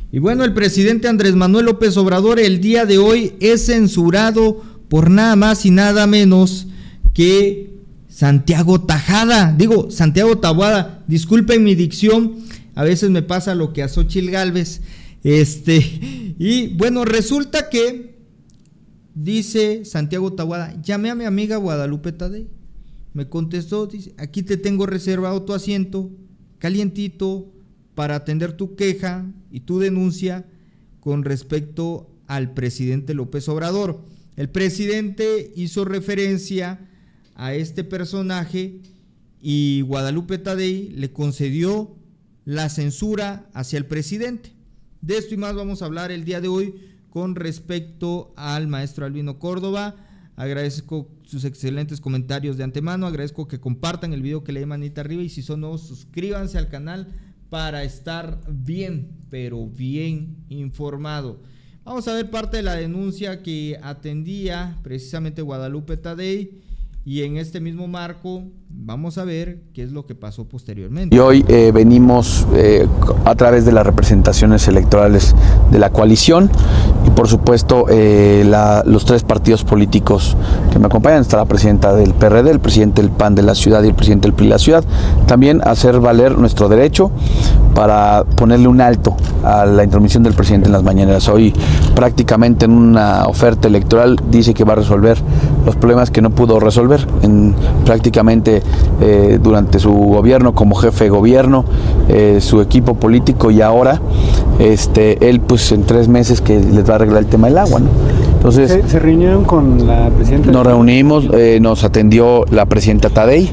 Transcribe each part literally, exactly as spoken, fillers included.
Y bueno, el presidente Andrés Manuel López Obrador el día de hoy es censurado por nada más y nada menos que Santiago Tajada, digo, Santiago Tabuada, disculpen mi dicción, a veces me pasa lo que a Xóchitl Gálvez, este, y bueno, resulta que dice Santiago Tabuada, llamé a mi amiga Guadalupe Tadei, me contestó, dice, aquí te tengo reservado tu asiento, calientito, para atender tu queja y tu denuncia con respecto al presidente López Obrador. El presidente hizo referencia a este personaje y Guadalupe Tadei le concedió la censura hacia el presidente. De esto y más vamos a hablar el día de hoy con respecto al maestro Albino Córdoba. Agradezco sus excelentes comentarios de antemano, agradezco que compartan el video, que le den manita arriba y si son nuevos suscríbanse al canal para estar bien, pero bien informado. Vamos a ver parte de la denuncia que atendía precisamente Guadalupe Tadei y en este mismo marco vamos a ver qué es lo que pasó posteriormente. Y hoy eh, venimos eh, a través de las representaciones electorales de la coalición y por supuesto eh, la, los tres partidos políticos que me acompañan, está la presidenta del P R D, el presidente del P A N de la ciudad y el presidente del P R I de la ciudad, también hacer valer nuestro derecho para ponerle un alto a la intromisión del presidente en las mañaneras. Hoy prácticamente en una oferta electoral dice que va a resolver los problemas que no pudo resolver en prácticamente eh, durante su gobierno como jefe de gobierno, eh, su equipo político y ahora este, él pues en tres meses que les va a arreglar el tema del agua, ¿no? Entonces, ¿Se, se reunieron con la presidenta? Nos reunimos, eh, nos atendió la presidenta Tadei,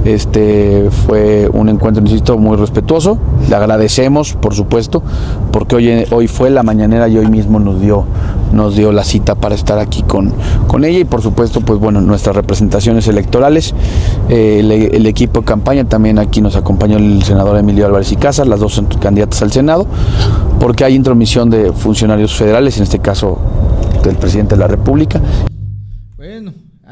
este fue un encuentro, insisto, muy respetuoso, le agradecemos, por supuesto, porque hoy, hoy fue la mañanera y hoy mismo nos dio, nos dio la cita para estar aquí con, con ella y por supuesto, pues bueno, nuestras representaciones electorales, eh, el, el equipo de campaña, también aquí nos acompañó el senador Emilio Álvarez y Casas, las dos son candidatas al Senado, porque hay intromisión de funcionarios federales, en este caso del presidente de la República. Bueno,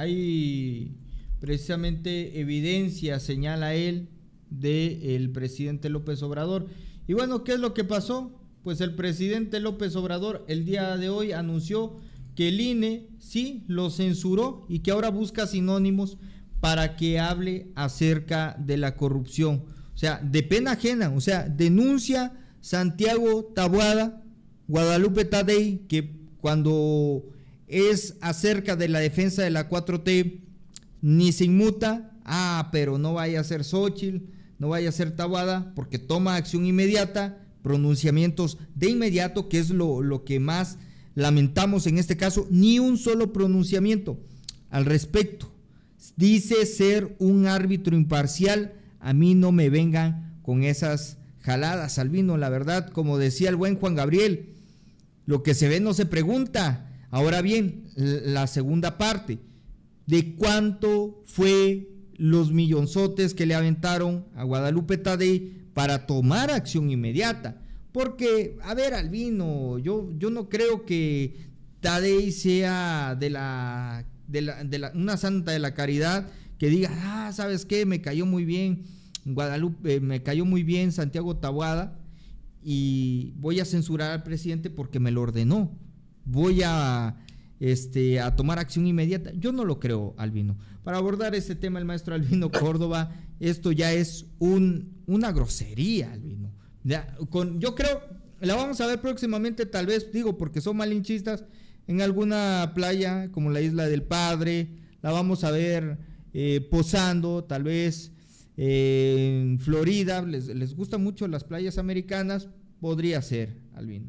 hay precisamente evidencia, señala él, del presidente López Obrador. Y bueno, ¿qué es lo que pasó? Pues el presidente López Obrador el día de hoy anunció que el I N E sí lo censuró y que ahora busca sinónimos para que hable acerca de la corrupción. O sea, de pena ajena, o sea, denuncia Santiago Tabuada, Guadalupe Tadei, que cuando es acerca de la defensa de la cuatro T, ni se inmuta, ah, pero no vaya a ser Xóchitl, no vaya a ser Tabuada, porque toma acción inmediata, pronunciamientos de inmediato, que es lo, lo que más lamentamos en este caso, ni un solo pronunciamiento al respecto. Dice ser un árbitro imparcial, a mí no me vengan con esas jaladas, Albino, la verdad, como decía el buen Juan Gabriel, lo que se ve no se pregunta. Ahora bien, la segunda parte, ¿de cuánto fue los millonzotes que le aventaron a Guadalupe Tadei para tomar acción inmediata? Porque, a ver, Albino, yo, yo no creo que Tadei sea de la, de la, de la, una santa de la caridad que diga, ah, ¿sabes qué? Me cayó muy bien Guadalupe, me cayó muy bien Santiago Tabuada, y voy a censurar al presidente porque me lo ordenó, voy a, este, a tomar acción inmediata. Yo no lo creo, Albino. Para abordar este tema, el maestro Albino Córdoba, esto ya es un, una grosería, Albino. Ya, con, yo creo, la vamos a ver próximamente, tal vez, digo, porque son malinchistas, en alguna playa como la Isla del Padre, la vamos a ver eh, posando, tal vez Eh, en Florida, les, les gustan mucho las playas americanas, podría ser, Albino.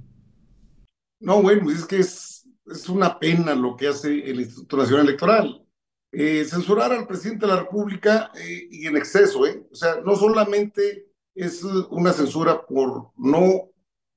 No, bueno, pues es que es, es una pena lo que hace el Instituto Nacional Electoral. Eh, censurar al presidente de la República eh, y en exceso, ¿eh? O sea, no solamente es una censura por no,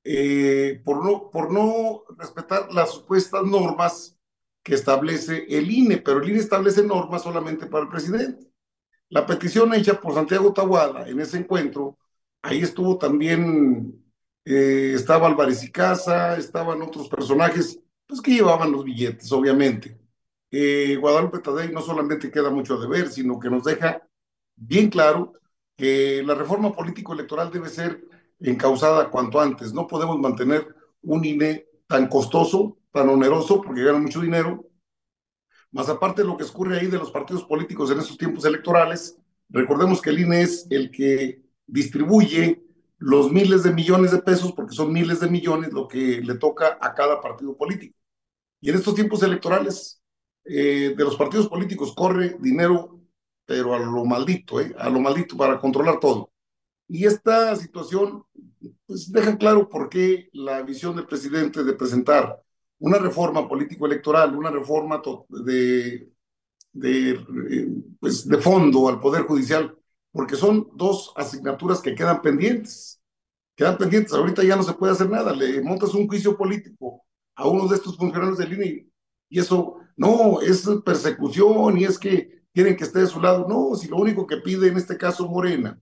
eh, por no, por no respetar las supuestas normas que establece el I N E, pero el I N E establece normas solamente para el presidente. La petición hecha por Santiago Tabuada en ese encuentro, ahí estuvo también, eh, estaba Álvarez y Casa, estaban otros personajes, pues que llevaban los billetes, obviamente. Eh, Guadalupe Tadei no solamente queda mucho a deber, sino que nos deja bien claro que la reforma político-electoral debe ser encauzada cuanto antes. No podemos mantener un I N E tan costoso, tan oneroso, porque gana mucho dinero, más aparte de lo que ocurre ahí de los partidos políticos en esos tiempos electorales. Recordemos que el I N E es el que distribuye los miles de millones de pesos, porque son miles de millones lo que le toca a cada partido político. Y en estos tiempos electorales, eh, de los partidos políticos corre dinero, pero a lo maldito, ¿eh? A lo maldito para controlar todo. Y esta situación, pues, deja claro por qué la visión del presidente de presentar una reforma político-electoral, una reforma de, de, eh, pues, de fondo al Poder Judicial, porque son dos asignaturas que quedan pendientes. Quedan pendientes, ahorita ya no se puede hacer nada, le montas un juicio político a uno de estos funcionarios del I N E y eso, no, es persecución y es que quieren que esté de su lado. No, si lo único que pide en este caso Morena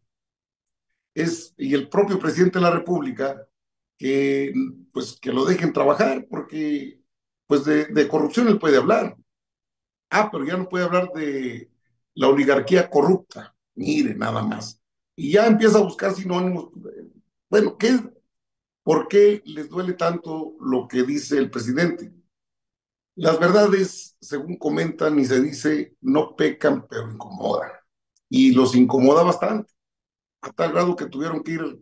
es, y el propio presidente de la República, que pues que lo dejen trabajar, porque pues de, de corrupción él puede hablar. Ah, pero ya no puede hablar de la oligarquía corrupta. Mire, nada más. Y ya empieza a buscar sinónimos. Bueno, ¿qué, ¿por qué les duele tanto lo que dice el presidente? Las verdades, según comentan y se dice, no pecan, pero incomodan. Y los incomoda bastante, a tal grado que tuvieron que ir,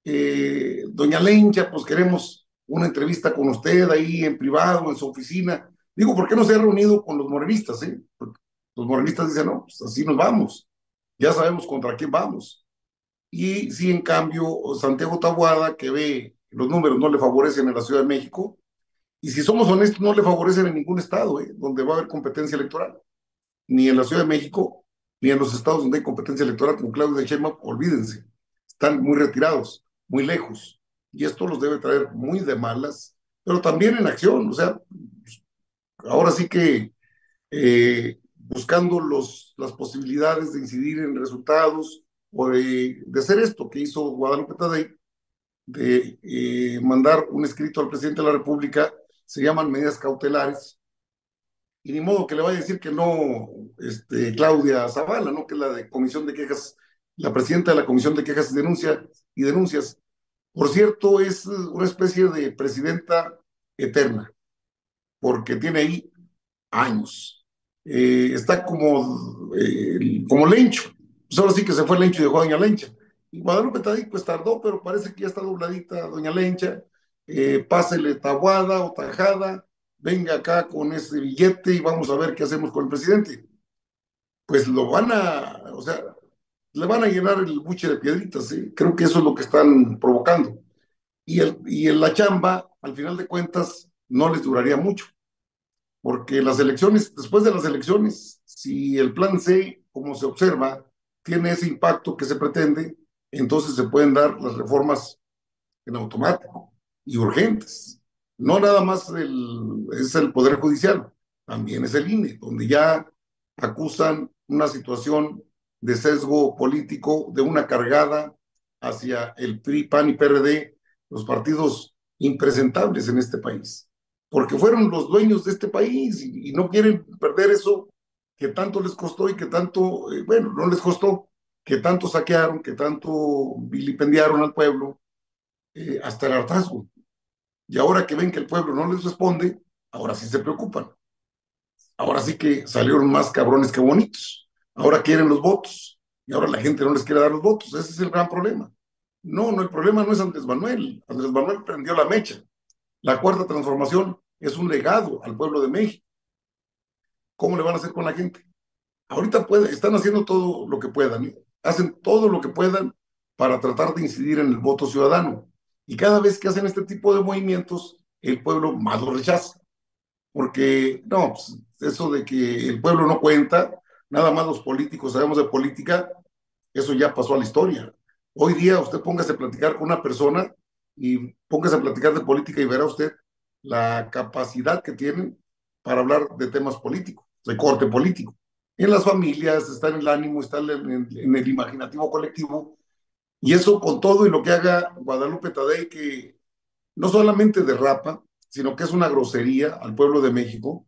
eh, doña Lencha, pues queremos una entrevista con usted ahí en privado, en su oficina. Digo, ¿por qué no se ha reunido con los morenistas? Eh? Porque los morenistas dicen, no, pues así nos vamos, ya sabemos contra quién vamos. Y si en cambio Santiago Taboada, que ve que los números no le favorecen en la Ciudad de México, y si somos honestos, no le favorecen en ningún estado, eh, donde va a haber competencia electoral, ni en la Ciudad de México, ni en los estados donde hay competencia electoral, como Claudia Sheinbaum, olvídense, están muy retirados, muy lejos, y esto los debe traer muy de malas, pero también en acción. O sea, ahora sí que eh, buscando los, las posibilidades de incidir en resultados o de, de hacer esto que hizo Guadalupe Tadei, de eh, mandar un escrito al presidente de la República. Se llaman medidas cautelares, y ni modo que le vaya a decir que no, este, Claudia Zavala, ¿no? Que es la de Comisión de Quejas, la presidenta de la Comisión de Quejas y, Denuncia, y Denuncias. Por cierto, es una especie de presidenta eterna, porque tiene ahí años. Eh, está como, eh, como Lencho. Pues ahora sí que se fue Lencho y dejó a doña Lencha. Y Guadalupe Tadí pues tardó, pero parece que ya está dobladita doña Lencha. Eh, pásele tabuada o tajada, venga acá con ese billete y vamos a ver qué hacemos con el presidente. Pues lo van a, o sea, le van a llenar el buche de piedritas, ¿eh? Creo que eso es lo que están provocando. Y, el, y en la chamba, al final de cuentas, no les duraría mucho, porque las elecciones, después de las elecciones, si el plan C, como se observa, tiene ese impacto que se pretende, entonces se pueden dar las reformas en automático y urgentes. No nada más el, es el Poder Judicial, también es el I N E, donde ya acusan una situación de sesgo político, de una cargada hacia el P R I, P A N y P R D, los partidos impresentables en este país, porque fueron los dueños de este país y, y no quieren perder eso que tanto les costó y que tanto, eh, bueno, no les costó, que tanto saquearon, que tanto vilipendiaron al pueblo, eh, hasta el hartazgo. Y ahora que ven que el pueblo no les responde, ahora sí se preocupan. Ahora sí que salieron más cabrones que bonitos. Ahora quieren los votos y ahora la gente no les quiere dar los votos. Ese es el gran problema. No, no, el problema no es Andrés Manuel. Andrés Manuel prendió la mecha. La cuarta transformación es un legado al pueblo de México. ¿Cómo le van a hacer con la gente? Ahorita puede, están haciendo todo lo que puedan, ¿eh? Hacen todo lo que puedan para tratar de incidir en el voto ciudadano. Y cada vez que hacen este tipo de movimientos, el pueblo más lo rechaza. Porque, no, pues, eso de que el pueblo no cuenta, nada más los políticos sabemos de política, eso ya pasó a la historia. Hoy día usted póngase a platicar con una persona y póngase a platicar de política y verá usted la capacidad que tienen para hablar de temas políticos, de corte político. En las familias, está en el ánimo, está en el, en el imaginativo colectivo, y eso con todo y lo que haga Guadalupe Tadei, que no solamente derrapa, sino que es una grosería al pueblo de México,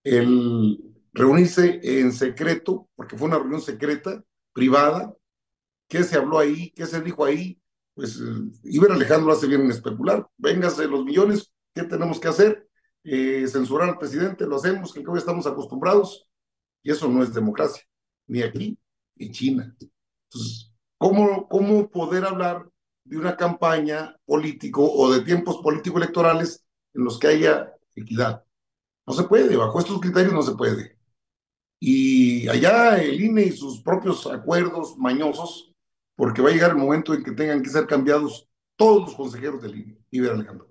el reunirse en secreto, porque fue una reunión secreta, privada. ¿Qué se habló ahí? ¿Qué se dijo ahí? Pues eh, Iber Alejandro hace bien en especular. Véngase los millones ¿Qué tenemos que hacer? Eh, censurar al presidente, lo hacemos, que hoy estamos acostumbrados, y eso no es democracia, ni aquí, ni en China. Entonces, ¿cómo, cómo poder hablar de una campaña político o de tiempos político-electorales en los que haya equidad? No se puede, bajo estos criterios no se puede. Y allá el I N E y sus propios acuerdos mañosos, porque va a llegar el momento en que tengan que ser cambiados todos los consejeros del I N E. Y ver, Alejandro.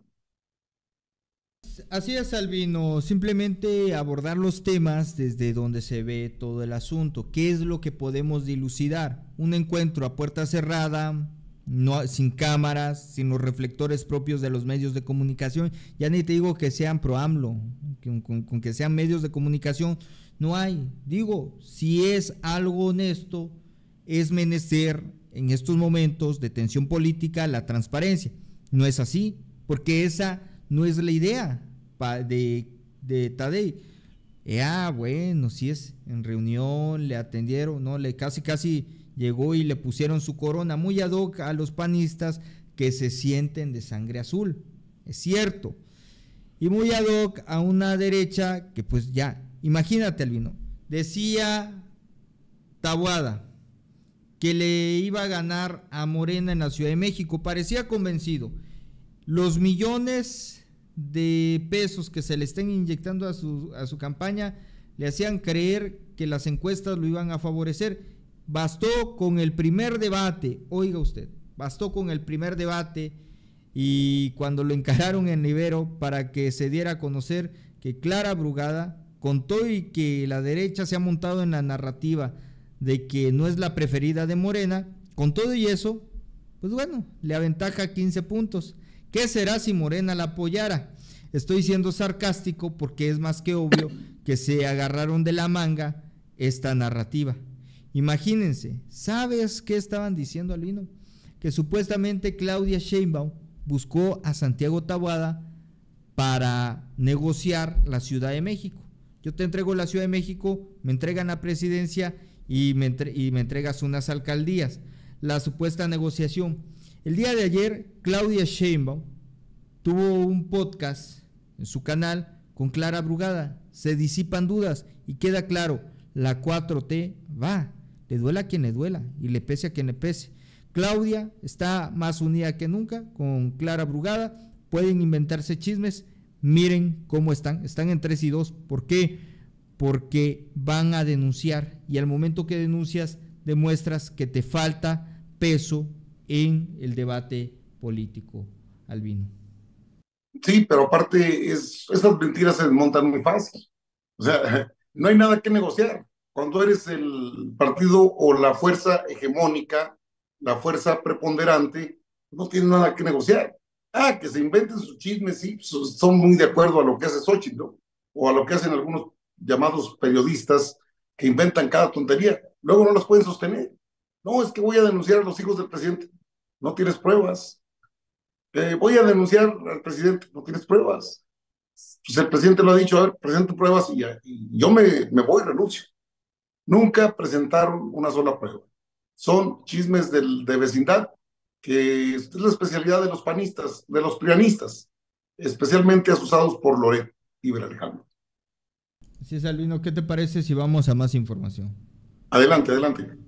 Así es, Albino, simplemente abordar los temas desde donde se ve todo el asunto. ¿Qué es lo que podemos dilucidar? Un encuentro a puerta cerrada, no, sin cámaras, sin los reflectores propios de los medios de comunicación. Ya ni te digo que sean pro AMLO, con, con, con que sean medios de comunicación, no hay. Digo, si es algo honesto, es menester en estos momentos de tensión política la transparencia. No es así, porque esa no es la idea de, de Tadei. Eh, ah, bueno, si es en reunión, le atendieron, no, le casi casi llegó y le pusieron su corona, muy ad hoc a los panistas que se sienten de sangre azul, es cierto, y muy ad hoc a una derecha que pues ya, imagínate, Albino, decía Taboada que le iba a ganar a Morena en la Ciudad de México, parecía convencido. Los millones de pesos que se le estén inyectando a su, a su campaña le hacían creer que las encuestas lo iban a favorecer. Bastó con el primer debate, oiga usted, bastó con el primer debate y cuando lo encararon en Ibero para que se diera a conocer que Clara Brugada, con todo y que la derecha se ha montado en la narrativa de que no es la preferida de Morena, con todo y eso, pues bueno, le aventaja quince puntos. ¿Qué será si Morena la apoyara? Estoy siendo sarcástico porque es más que obvio que se agarraron de la manga esta narrativa. Imagínense, ¿sabes qué estaban diciendo, Albino? Que supuestamente Claudia Sheinbaum buscó a Santiago Taboada para negociar la Ciudad de México. Yo te entrego la Ciudad de México, me entregan la presidencia y me, entre, y me entregas unas alcaldías. La supuesta negociación. El día de ayer, Claudia Sheinbaum tuvo un podcast en su canal con Clara Brugada. Se disipan dudas y queda claro, la cuatro T va, le duela a quien le duela y le pese a quien le pese. Claudia está más unida que nunca con Clara Brugada, pueden inventarse chismes, miren cómo están, están en tres y dos. ¿Por qué? Porque van a denunciar y al momento que denuncias demuestras que te falta peso en el debate político, Albino. Sí, pero aparte es, esas mentiras se desmontan muy fácil. O sea, no hay nada que negociar. Cuando eres el partido o la fuerza hegemónica, la fuerza preponderante, no tienes nada que negociar. Ah, que se inventen sus chismes, sí, son muy de acuerdo a lo que hace Xochitl, ¿no? O a lo que hacen algunos llamados periodistas que inventan cada tontería. Luego no las pueden sostener. No, es que voy a denunciar a los hijos del presidente. No tienes pruebas. Eh, voy a denunciar al presidente. No tienes pruebas. Pues el presidente lo ha dicho, a ver, presente pruebas y, ya, y yo me, me voy, renuncio. Nunca presentaron una sola prueba. Son chismes del, de vecindad, que es la especialidad de los panistas, de los prianistas, especialmente asusados por Loret y Alejandro. Así es, Albino, ¿qué te parece si vamos a más información? Adelante, adelante.